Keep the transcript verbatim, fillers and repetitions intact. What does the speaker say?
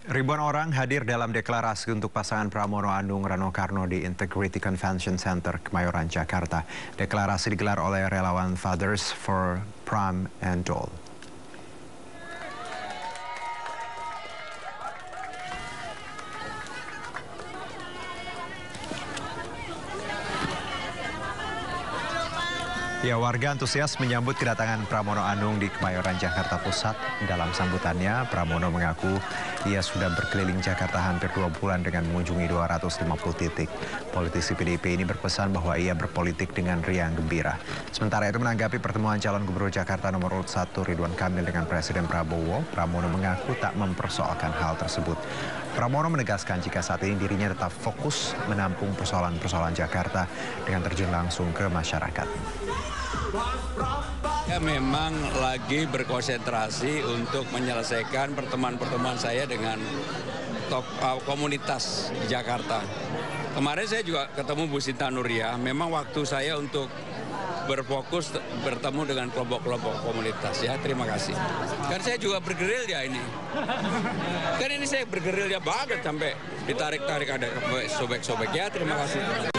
Ribuan orang hadir dalam deklarasi untuk pasangan Pramono Anung Rano Karno di Integrity Convention Center, Kemayoran, Jakarta. Deklarasi digelar oleh relawan Fathers for Pram and Dole. Ya, warga antusias menyambut kedatangan Pramono Anung di Kemayoran, Jakarta Pusat. Dalam sambutannya, Pramono mengaku ia sudah berkeliling Jakarta hampir dua bulan dengan mengunjungi dua ratus lima puluh titik. Politisi P D I P ini berpesan bahwa ia berpolitik dengan riang gembira. Sementara itu menanggapi pertemuan calon gubernur Jakarta nomor urut satu Ridwan Kamil dengan Presiden Prabowo, Pramono mengaku tak mempersoalkan hal tersebut. Pramono menegaskan jika saat ini dirinya tetap fokus menampung persoalan-persoalan Jakarta dengan terjun langsung ke masyarakat. Ya, memang lagi berkonsentrasi untuk menyelesaikan pertemuan-pertemuan saya dengan top, uh, komunitas di Jakarta. Kemarin saya juga ketemu Bu Sinta Nuria, memang waktu saya untuk berfokus bertemu dengan kelompok-kelompok komunitas. Ya, terima kasih. Kan saya juga bergerilya ini. Kan ini saya bergerilya banget sampai ditarik-tarik ada sobek-sobek. Ya, terima kasih.